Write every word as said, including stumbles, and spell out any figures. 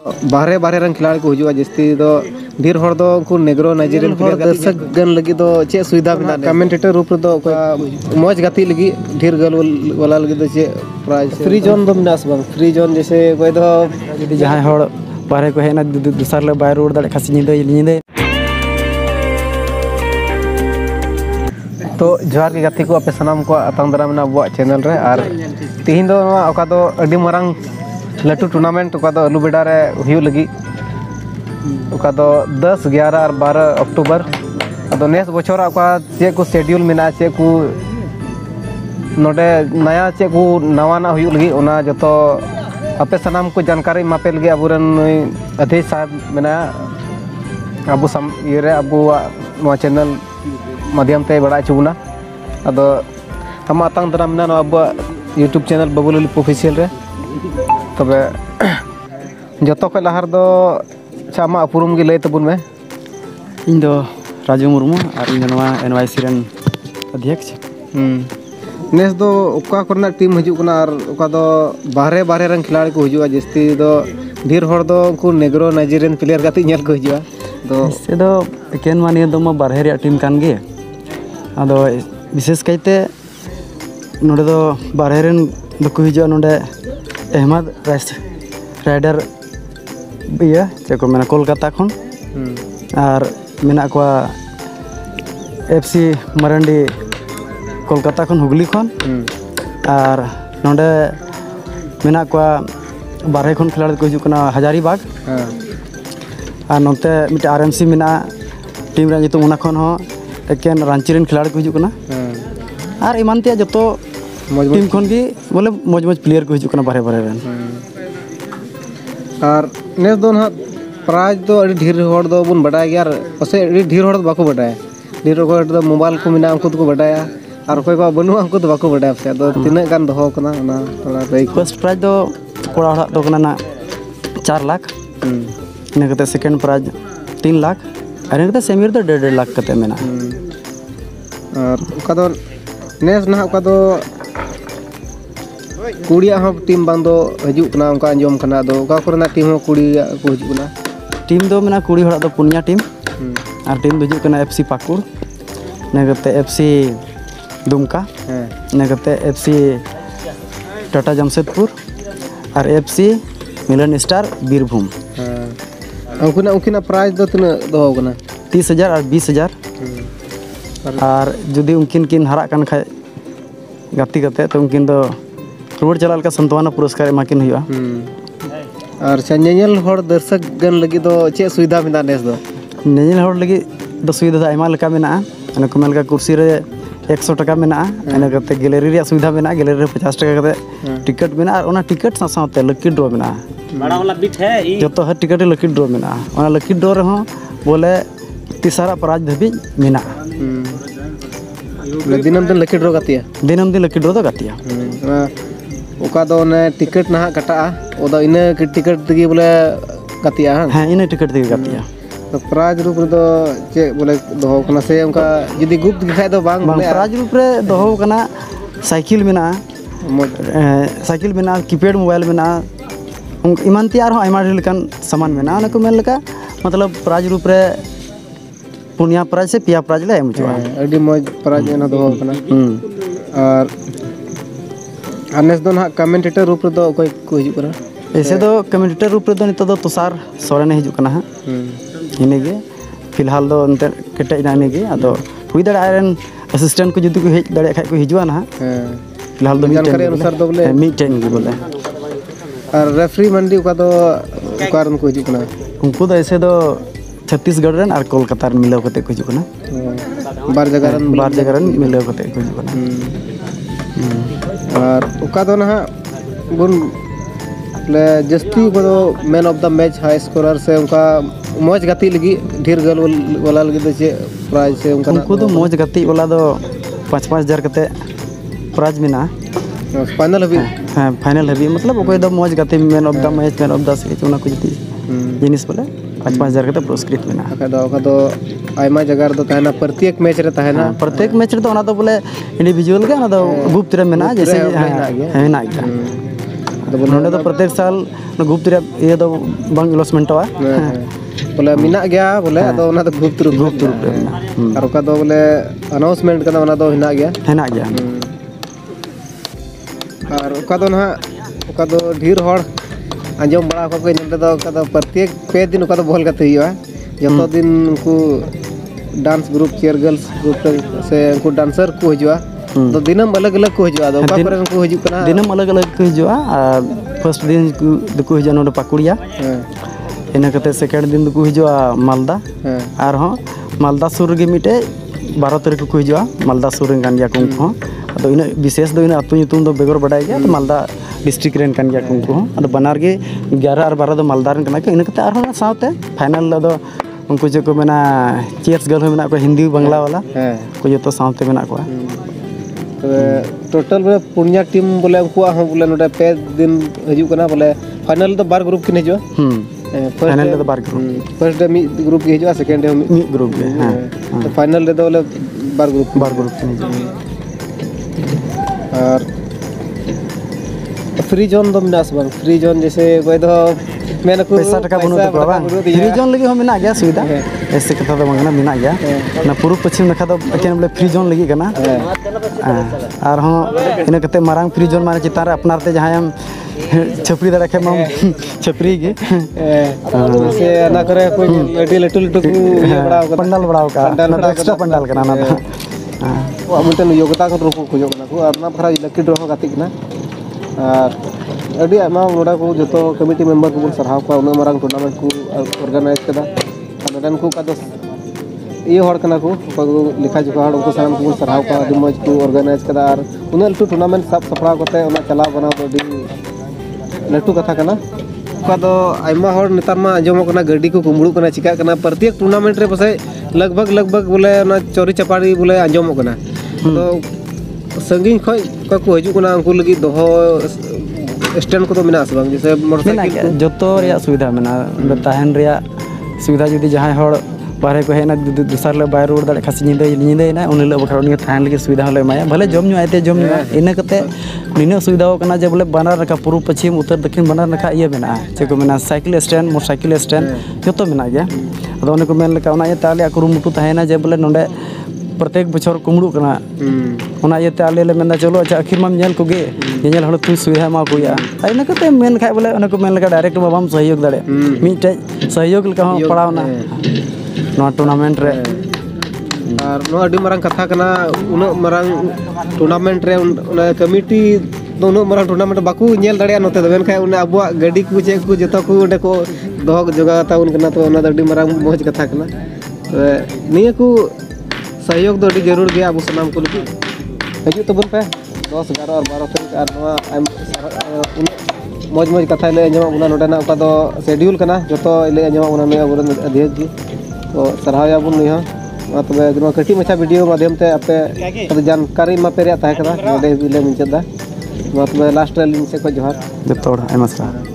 बाहरे बाहरे रन खिलाड़ी को हुआ जस्ती दो ढेर हर दो उनको नेग्रो नाइजेरियन प्लेयर दर्शक गन लगी दो चे सुविधा में कमेंटेटर रूप रे दो मौज गति लगी ढेर गल वाला लगी दो चे प्राइज फ्री जोन दो मिनास बंग फ्री जोन जैसे कोई दो यदि जहां हर बाहरे को हेना दूसर ले बाहर रोड दाड़े खासी नींद नींद तो जोहार के गति को अपे सनाम को अतंग दरा में अब चैनल रे और तीन दो ओका दो अडी मारंग लटू टूर्नामेंट ओका दो अलुबेडा रे हुई लगी ओका दो दस ग्यारह और बारह अक्टूबर अदो नेस बछर ओका चे को शेड्यूल मेना चे को नोडे नया चे को नवाना हुई लगी ओना जतो अपे सनाम को जानकारी मापे लगी अबुरन अधीश साहब मेना अबु सम ये रे अबु नो चैनल माध्यम ते बड़ा चुना अदो हम आतंग दरा में अब यूट्यूब चैनल बबुल ऑफिशियल रे तबे जतो को लहर दो चामा अपुरुम गे लय तबुन में इन दो राजू मुर्मू और इन नवा एनवाईसी रन अध्यक्ष हम नेस दो ओका करना टीम हजू कना और ओका दो बाहरे बाहरे रन खिलाड़ी को हुआ जस्ती दो ढेर हर दो उनको नेग्रो नाइजेरियन प्लेयर गाती नेल को हुआ दो से दो एकेन मानिया दो बाहरे रे टीम कान गे अदो विशेष कायते नोडे दो बाहरे रन दको हिजुआ नोडे अहमद राइस राइडर इया चेको मेना कोलकाता खन और मेना को एफसी मरंडी कोलकाता खन हुगली खन और नोडे मेना को बारहे खन खिलाड़ी को हिजुकना हजारीबाग और नोते मिटे आरएमसी मेना टीम रे नितुम उना खन हो एकेन रांची रेन खिलाड़ी को हिजुकना और इमान ते जतो टीम खन की बोले मौज मौज प्लेयर को हिजुकना बारे बारे रेन और नेस दो ना प्राइज दो अड़ी ढेर हर दो बुन बडाय गया पसे अड़ी ढेर हर बाको बडाय ढेर हर दो मोबाइल को मिना उनको तो बडाया और कोई को बनु उनको तो बाको बडाय से दो तिना गान दो कना ना थोड़ा रही फर्स्ट प्राइज दो कोड़ा हड़ा दो कना ना चार लाख इने कते सेकंड प्राइज तीन लाख और इने कते सेमीर दो डेढ़ डेढ़ लाख कते मेना और ओका दो नेस ना ओका दो कुड़िया हम टीम बांधो हजू कना उनका अंजम कना दो ओका करना टीम हो कुड़िया को हजू कना टीम दो मेना कुड़ी हड़ा दो पुनिया टीम और टीम दो हजू कना एफसी पाकुड़ ने कते एफसी दुमका ने कते एफसी टाटा जमशेदपुर और एफसी मिलन स्टार बीरभूम उनकुना उनकिना प्राइज दो तना दो कना तीस हजार और बीस हजार और जुदी उनकिन किन हरा कन खाय गाती करते तो उनकिन दो रोड चलाल का संतवाना पुरस्कार एमाकिन हुआ और चेनेल हर दर्शक गन लगी दो चे सुविधा मिना नेस दो नेल हर लगी दो सुविधा दा आयमा लका मेना अने को मेलका कुर्सी रे एक सौ टका मेना अने कते गैलरी रे सुविधा मेना गैलरी रे पचास टका कते टिकट मेना और ओना टिकट सा साथे लकी ड्रॉ मेना बड़ा वाला बिट है ई जतो हर टिकट लकी ड्रॉ मेना ओना लकी ड्रॉ रे हो बोले तीसरा प्राइज धबी मेना दिनम दिन लकी ड्रॉ गातिया दिनम दिन लकी ड्रॉ दो गातिया ओका दो ने टिकट ना कटा ओदा इने टिकट तगी बोले गातिया हां इने टिकट तगी गातिया तो प्राइज रूप रे दो चे बोले दोहो कना से उनका यदि गुप्त दिखाई दो बांग बोले प्राइज रूप रे दोहो कना साइकिल मेना साइकिल मेना कीपैड मोबाइल मेना इमान तैयार हो आइमा लेकन सामान मेना ना को मेन लका मतलब प्राइज रूप रे पुनिया प्राइज से पिया प्राइज ले मुझे अडी मौज प्राइज ना दोहो कना और अनेस दो ना कमेंटेटर रूप रे दो कोई को हिजु करा ऐसे दो कमेंटेटर रूप रे दो नितो दो तुषार सोरेन हिजु कना हा इनेगे फिलहाल दो अंतर केटे इनेगे अदो हुई दड़ आयरन असिस्टेंट को जुदी को हेज दड़े खाय को हिजुआ ना फिलहाल दो जानकारी अनुसार दो बोले मीटिंग गे बोले और रेफरी मंडी का दो कारण को हिजु कना उनको दो ऐसे दो छत्तीसगढ़ रन और कोलकाता रन मिलाव कते को हिजु कना बार जगह रन बार जगह रन मिलाव कते को हिजु कना और ओका दो ना बुन ले जस्ती को man of the match high scorer से उनका मौज गति लगी ढेर गल वाला लगी दो चे प्राइज से उनका उनको तो मौज गति वाला दो पाँच पाँच हजार कते प्राइज मिना फाइनल हबी हां फाइनल हबी मतलब कोई दो मौज गति man of the match man of the series उना कुछ दी जिनिस बोले पाँच पाँच हजार कते पुरस्कृत मिना का दो का दो आयमा जगह दो तहना प्रत्येक मैच रे तहना प्रत्येक मैच रे तो ओना दो बोले इंडिविजुअल के ना दो गुप्त रे मेना जैसे है ना गया नोडे तो प्रत्येक साल गुप्त ये तो बंग लॉसमेंटवा बोले मिना गया बोले अदो ओना तो गुप्त रूप गुप्त रूप और ओका दो बोले अनाउंसमेंट कना ओना दो हिना गया हेना गया और ओका दो ना ओका दो ढेर हड़ आंजम बड़ा को नोडे दो ओका दो प्रत्येक पे दिन ओका दो बॉल करते हुआ जतो दिन उनको dance group chair girls group से उनको डांसर को हिजुआ तो दिनम अलग अलग को हिजुआ दो ओका करे उनको हिजु कना दिनम अलग अलग को हिजुआ फर्स्ट दिन को हिजुआ नोडे पाकुड़िया इन कते सेकेंड दिन को हिजुआ मालदा और हो मालदा सुर गे मिटे बारह तारीख को हिजुआ मालदा सुर कान गया को हो अदो इन विशेष दो इन अतु nyutum दो बेगर बडाय गया तो मालदा डिस्ट्रिक्ट रेन कान गया को हो अदो बनार गे ग्यारह और बारह दो मालदा रेन कना इन कते और हो साथे फाइनल दो उनको जो को मेना चेयर्स गर्ल मेना को हिंदी बांग्ला वाला को जो तो साथे मेना को टोटल बोले पुनिया टीम बोले उनको हो बोले नोडे पे दिन हिजु कना बोले फाइनल दो बार ग्रुप किने जो फाइनल दो बार ग्रुप फर्स्ट डे मी ग्रुप के हिजुआ सेकंड डे मी ग्रुप के हां तो फाइनल दे दो बोले बार ग्रुप बार ग्रुप किने और फ्री जोन दो मिनास बार फ्री जोन जैसे कोई दो मैंने को पैसा टका बनु तो बाबा फ्री जोन लगी हम मिना गया सुविधा ऐसे कथा तो मंगना मिना गया ना पूर्व पश्चिम नखा तो एकेन बोले फ्री जोन लगी कना और हां इन कते मारांग फ्री जोन माने चितार अपनारते जहां हम छपरी दरा के मम छपरी गे से ना करे कोई लटी लटू लटू बड़ाव का पंडाल बड़ाव का ना एक्स्ट्रा पंडाल कना ना हां मिटन योग्यता को रोको खोजो कना को अपना फरा लकी ड्रॉ गाती कना और अभी आमा नोडा को जो कमिटी मेंबर को सरहाव का उन मारंग टूर्नामेंट को ऑर्गेनाइज कदा नोडन को का दो ये हड़ कना को लिखा जो हड़ उनको साम को सरहाव का अभी मज को ऑर्गेनाइज कदा और उन लटू टूर्नामेंट सब सफड़ा करते उन चला बना तो दी लटू कथा कना का दो आइमा हड़ नेतार मा अंजम कना गाड़ी को कुमड़ू कना चिका कना प्रत्येक टूर्नामेंट रे पसे लगभग लगभग बोले ना चोरी चपाड़ी बोले अंजम कना तो संगीन खय का को हिजु कना उनको लगी दोहो स्टैंड को तो मिना से बांग जैसे मोटरसाइकिल जो तो रिया सुविधा मिना ताहन रिया सुविधा जुदी जहां हड़ बाहर को हेना दूसर ले बाय रोड दाड़े खासी निंदे निंदे ना उन ले बखरा उनी थान लगे सुविधा ले माया भले जम नु आते जम नु इन कते निने सुविधा कना जे बोले बनार रखा पूर्व पश्चिम उत्तर दक्षिण बनार रखा ये मेना जे को मेना साइकिल स्टैंड मोटरसाइकिल स्टैंड जतो मेना गया अदो उन को मेन लका उना ये ताले कुरुमुटु ताहेना जे बोले नोंडे प्रत्येक बछर कुमड़ू कना उना ये ताले ले मेना चलो अच्छा आखिर माम नेल को गे नेल हड़ तु सुविधा मा कोया इन कते मेन खाय बोले उन को मेन लका डायरेक्ट बाबाम सहयोग दाड़े मिटे सहयोग लका हो पड़ावना नोआ टूर्नामेंट रे और नोआ अडी मरंग कथा कना उन मरंग टूर्नामेंट रे उन कमिटी दोनों मरंग टूर्नामेंट बाकू नेल दाड़े नोते दबेन खाय उन अबुआ गाड़ी को जे को जतो को उडे को दोह जोगा ता उन कना तो उन अडी मरंग मोज कथा कना निया को सहयोग दो अडी जरूर गया अब सनाम को लगी हजू तबन पे दस ग्यारह और बारह तारीख और नोआ मौज मौज कथा ले अंजमा उना नोडेना ओका दो शेड्यूल कना जतो ले अंजमा उना ने अबुरन अध्यक्ष जी तो सरहाया बुन नहीं तब कटी मछा वीडियो माध्यम ते आपे जानकारी मा पेरिया ताहे कदा नोडे बिले मुंचदा तब लास्ट लिंक से को जोहार जतो आयमा सारा।